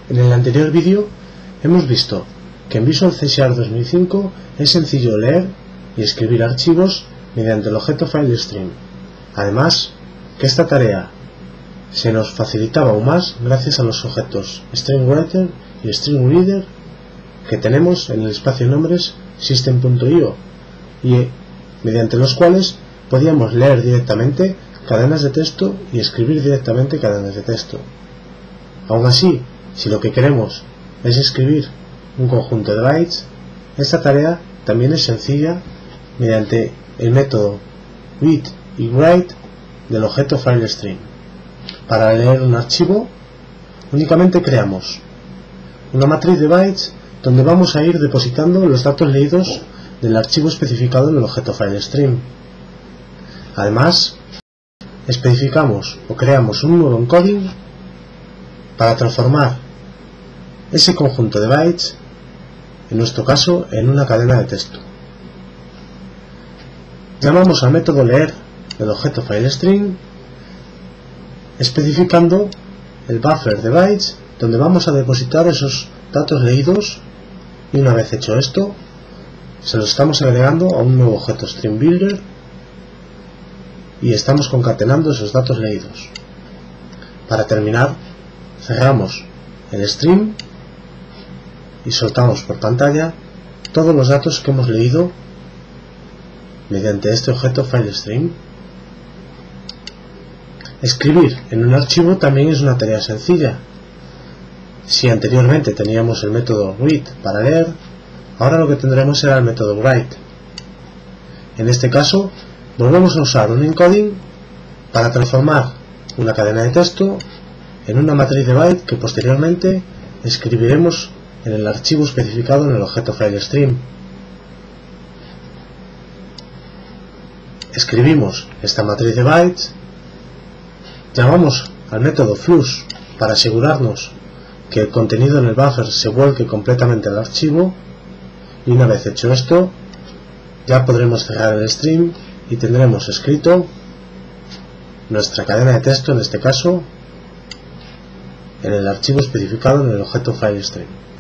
En el anterior vídeo hemos visto que en Visual C# 2005 es sencillo leer y escribir archivos mediante el objeto FileStream. Además, que esta tarea se nos facilitaba aún más gracias a los objetos StringWriter y StringReader que tenemos en el espacio nombres system.io y mediante los cuales podíamos leer directamente cadenas de texto y escribir directamente cadenas de texto. Aún así, si lo que queremos es escribir un conjunto de bytes, esta tarea también es sencilla mediante el método read y write del objeto FileStream. Para leer un archivo, únicamente creamos una matriz de bytes donde vamos a ir depositando los datos leídos del archivo especificado en el objeto FileStream. Además, especificamos o creamos un nuevo encoding para transformar ese conjunto de bytes, en nuestro caso, en una cadena de texto. Llamamos al método leer del objeto FileStream, especificando el buffer de bytes donde vamos a depositar esos datos leídos, y una vez hecho esto, se lo estamos agregando a un nuevo objeto StreamBuilder y estamos concatenando esos datos leídos. Para terminar, cerramos el stream y soltamos por pantalla todos los datos que hemos leído mediante este objeto FileStream. Escribir en un archivo también es una tarea sencilla. Si anteriormente teníamos el método read para leer, ahora lo que tendremos será el método write. En este caso, volvemos a usar un encoding para transformar una cadena de texto en una matriz de byte que posteriormente escribiremos en el archivo especificado en el objeto FileStream. Escribimos esta matriz de bytes, llamamos al método flush para asegurarnos que el contenido en el buffer se vuelque completamente al archivo, y una vez hecho esto, ya podremos cerrar el stream y tendremos escrito nuestra cadena de texto, en este caso, en el archivo especificado en el objeto FileStream.